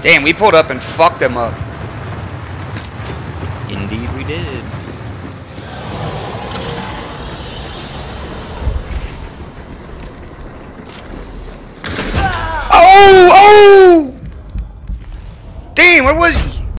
Damn, we pulled up and fucked them up. Indeed we did. Oh! Oh! Damn, where was he?